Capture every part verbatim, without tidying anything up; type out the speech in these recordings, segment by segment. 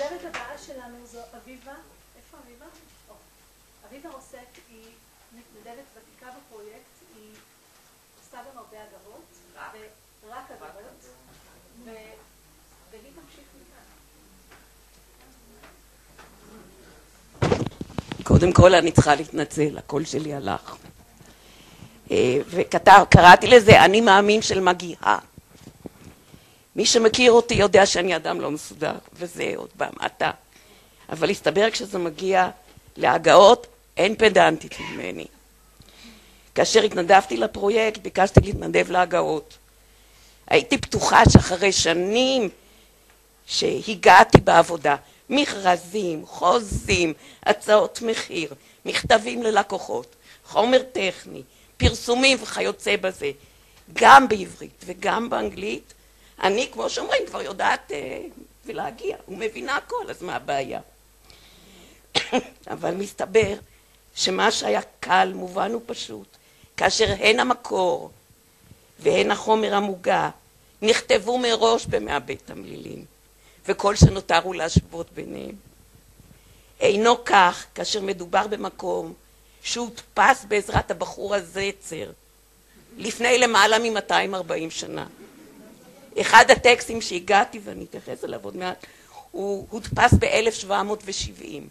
המתנדבת הבאה שלנו זו אביבה. איפה אביבה? אביבה רוסק היא מתנדבת ותיקה בפרויקט, היא עושה גם הרבה הגרות, ורק הגרות, והיא תמשיך מכאן. קודם כל אני צריכה להתנצל, הקול שלי הלך. וקראתי לזה אני מאמין של מגיעה. מי שמכיר אותי יודע שאני אדם לא מסודר, וזה עוד במעטה. אבל הסתבר כשזה מגיע להגאות, אין פדנטית ממני. כאשר התנדבתי לפרויקט, ביקשתי להתנדב להגאות. הייתי פתוחה שאחרי שנים שהגעתי בעבודה, מכרזים, חוזים, הצעות מחיר, מכתבים ללקוחות, חומר טכני, פרסומים וכיוצא בזה, גם בעברית וגם באנגלית, אני, כמו שאומרים, כבר יודעת אה, ולהגיע, ומבינה הכל, אז מה הבעיה? אבל מסתבר שמה שהיה קל, מובן ופשוט, כאשר הן המקור והן החומר המוגע, נכתבו מראש במעבה תמלילים, וכל שנותר הוא להשוות ביניהם. אינו כך כאשר מדובר במקום שהודפס בעזרת הבחור הזצר, לפני למעלה מ-מאתיים וארבעים שנה. אחד הטקסטים שהגעתי, ואני אתייחס אליו עוד מעט, הוא הודפס ב-אלף שבע מאות שבעים.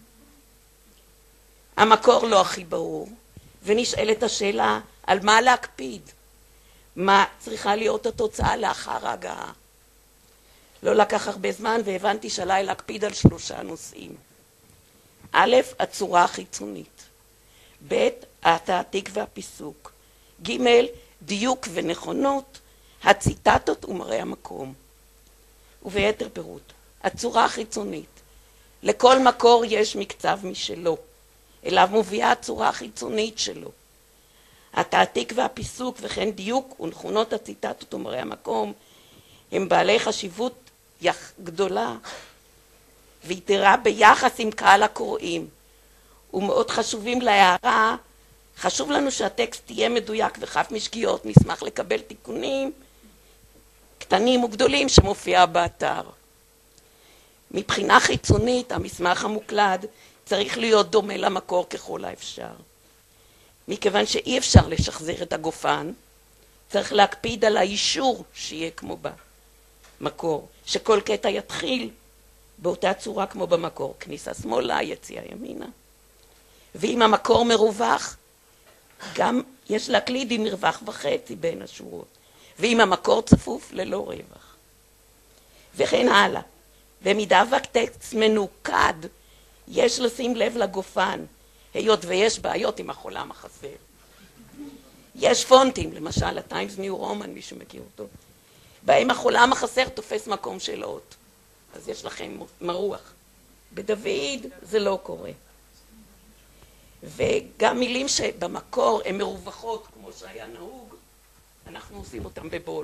המקור לא הכי ברור, ונשאלת השאלה על מה להקפיד, מה צריכה להיות התוצאה לאחר ההגעה. לא לקח הרבה זמן והבנתי שעליי להקפיד על שלושה נושאים. א', הצורה החיצונית. ב', התעתיק והפיסוק. ג', דיוק ונכונות, הציטטות ומראה המקום. וביתר פירוט, הצורה החיצונית. לכל מקור יש מקצב משלו, אליו מובילה הצורה החיצונית שלו. התעתיק והפיסוק וכן דיוק ונכונות הציטטות ומראה המקום הם בעלי חשיבות גדולה ויתרה ביחס עם קהל הקוראים, ומאוד חשובים להערה. חשוב לנו שהטקסט תהיה מדויק וחף משגיאות, נשמח לקבל תיקונים קטנים וגדולים שמופיע באתר. מבחינה חיצונית המסמך המוקלד צריך להיות דומה למקור ככל האפשר. מכיוון שאי אפשר לשחזר את הגופן, צריך להקפיד על האישור שיהיה כמו במקור, שכל קטע יתחיל באותה צורה כמו במקור, כניסה שמאלה, יציאה ימינה. ואם המקור מרווח, גם יש להקליד עם מרווח וחצי בין השורות. ואם המקור צפוף, ללא רווח. וכן הלאה. במידה והטקסט מנוקד, יש לשים לב לגופן, היות ויש בעיות עם החולם החסר. יש פונטים, למשל, הטיימס ניו רומן, מי שמכיר אותו, בהם החולם החסר תופס מקום של אות. אז יש לכם מרוח. בדוד זה לא קורה. וגם מילים שבמקור הן מרווחות, כמו שהיה נהוג, אנחנו עושים אותם בבולד.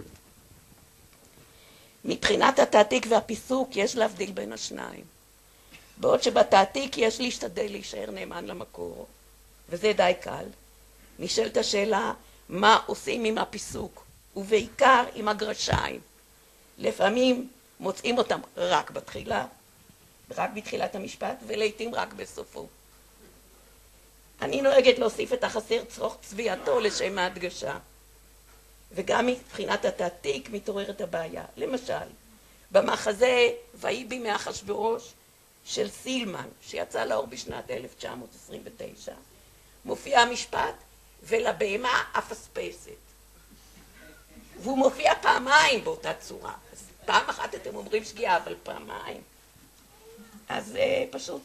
מבחינת התעתיק והפיסוק יש להבדיל בין השניים. בעוד שבתעתיק יש להשתדל להישאר נאמן למקור, וזה די קל. נשאלת השאלה מה עושים עם הפיסוק, ובעיקר עם הגרשיים. לפעמים מוצאים אותם רק בתחילה, רק בתחילת המשפט, ולעיתים רק בסופו. אני נוהגת להוסיף את החסר צרוך צביעתו לשם ההדגשה. וגם מבחינת התעתיק מתעוררת הבעיה. למשל, במחזה ויהי בימי אחשוורוש של סילמן, שיצא לאור בשנת אלף תשע מאות עשרים ותשע, מופיע המשפט ולבהמה אפספסת. והוא מופיע פעמיים באותה צורה. אז פעם אחת אתם אומרים שגיאה, אבל פעמיים. אז אה, פשוט,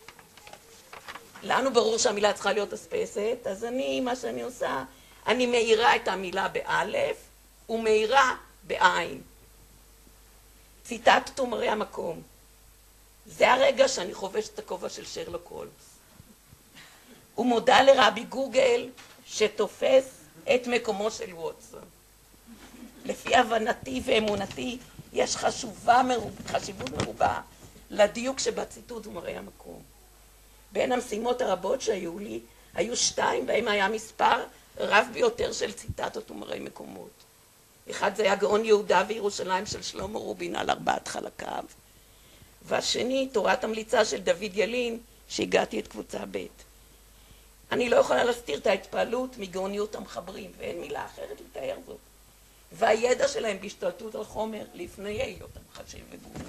לנו ברור שהמילה צריכה להיות אספסת, אז אני, מה שאני עושה, אני מאירה את המילה באלף ומאירה בעין. ציטטת ומראה המקום. זה הרגע שאני חובש את הכובע של שרלוק הולמס. הוא מודע לרבי גוגל שתופס את מקומו של ווטסון. לפי הבנתי ואמונתי יש חשובה מרוב, חשיבות מרובה לדיוק שבציטוט ומראה המקום. בין המשימות הרבות שהיו לי, היו שתיים בהם היה מספר רב ביותר של ציטטות ומראה מקומות. אחד זה היה גאון יהודה וירושלים של שלמה רובין על ארבעת חלקיו, והשני, תורת המליצה של דוד ילין, שהגעתי את קבוצה ב'. אני לא יכולה להסתיר את ההתפעלות מגאוניות המחברים, ואין מילה אחרת לתאר זאת. והידע שלהם בהשתלטות על חומר לפני היות המחשב וגוגל.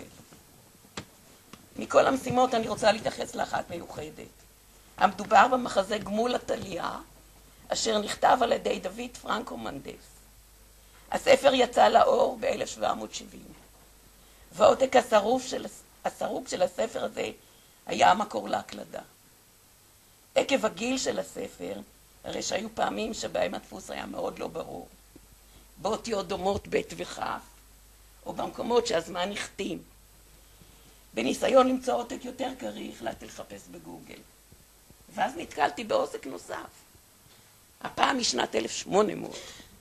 מכל המשימות אני רוצה להתייחס לאחת מיוחדת. המדובר במחזה גמול התליה, אשר נכתב על ידי דוד פרנקו מנדס. הספר יצא לאור ב-אלף שבע מאות שבעים, והעותק השרוף של, השרוף של הספר הזה היה המקור להקלדה. עקב הגיל של הספר, הרי שהיו פעמים שבהם הדפוס היה מאוד לא ברור, באותיות דומות ב' וכ', או במקומות שהזמן החתים. בניסיון למצוא עותק יותר קריא, החלטתי לחפש בגוגל. ואז נתקלתי בעוסק נוסף, הפעם משנת אלף שמונה מאות.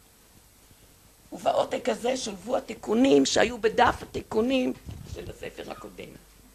ובעותק הזה שולבו התיקונים שהיו בדף התיקונים של הספר הקודם.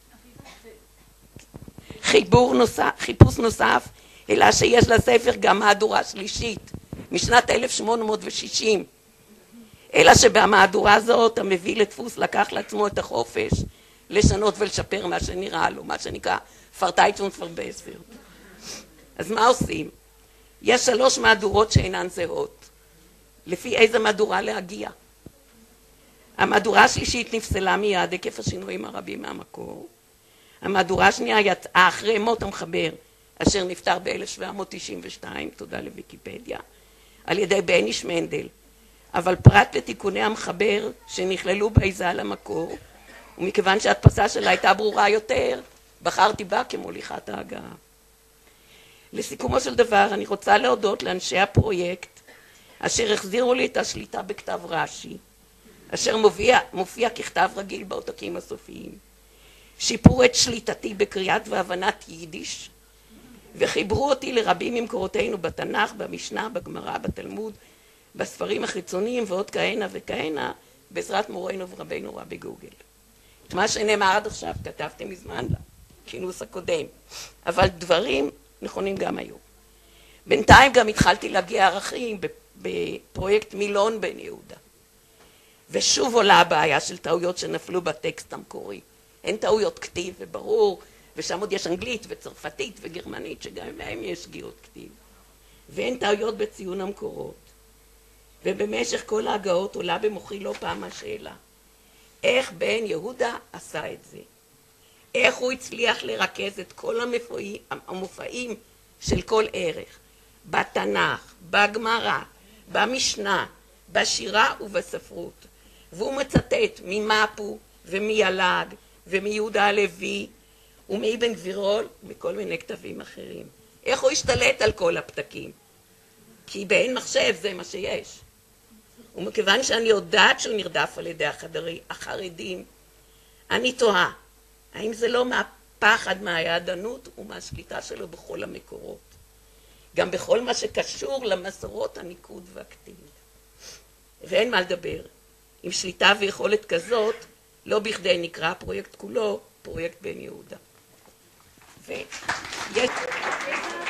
חיבור נוסף, חיפוש נוסף, אלא שיש לספר גם מהדורה שלישית, משנת אלף שמונה מאות ושישים. אלא שבמהדורה הזאת המביא לדפוס לקח לעצמו את החופש לשנות ולשפר מה שנראה לו, מה שנקרא פרטייטון פרבסר. אז מה עושים? יש שלוש מהדורות שאינן זהות. לפי איזה מהדורה להגיע? המהדורה השלישית נפסלה מיד עקב השינויים הרבים מהמקור. המהדורה השנייה יצאה אחרי מות המחבר, אשר נפטר ב-אלף שבע מאות תשעים ושתיים, תודה לוויקיפדיה, על ידי בניש מנדל. אבל פרט לתיקוני המחבר שנכללו בעיזה למקור, ומכיוון שההדפסה שלה הייתה ברורה יותר, בחרתי בה כמוליכת ההגעה. לסיכומו של דבר, אני רוצה להודות לאנשי הפרויקט, אשר החזירו לי את השליטה בכתב רש"י, אשר מופיע, מופיע ככתב רגיל בעותקים הסופיים, שיפרו את שליטתי בקריאת והבנת יידיש, וחיברו אותי לרבים ממקורותינו בתנ"ך, במשנה, בגמרא, בתלמוד, בספרים החיצוניים ועוד כהנה וכהנה, בעזרת מורנו ורבינו רבי גוגל. את מה שנאמר עד עכשיו כתבתי מזמן לכינוס הקודם, אבל דברים נכונים גם היום. בינתיים גם התחלתי להגיע ערכים בפרויקט מילון בן יהודה. ושוב עולה הבעיה של טעויות שנפלו בטקסט המקורי. אין טעויות כתיב וברור, ושם עוד יש אנגלית וצרפתית וגרמנית, שגם בהם יש שגיאות כתיב. ואין טעויות בציון המקורות. ובמשך כל ההגעות עולה במוחי לא פעם השאלה, איך בן יהודה עשה את זה? איך הוא הצליח לרכז את כל המופעים, המופעים של כל ערך, בתנ"ך, בגמרא, במשנה, בשירה ובספרות. והוא מצטט ממפו ומילג ומיהודה הלוי ומאבן גבירול ומכל מיני כתבים אחרים. איך הוא השתלט על כל הפתקים? כי באין מחשב זה מה שיש. ומכיוון שאני יודעת שהוא נרדף על ידי החדרי, החרדים, אני תוהה, האם זה לא מהפחד מהיעדנות ומהשליטה שלו בכל המקורות? גם בכל מה שקשור למסורות הניקוד והכתיב. ואין מה לדבר. עם שליטה ויכולת כזאת, לא בכדי נקרא הפרויקט כולו, פרויקט בן יהודה. ויש...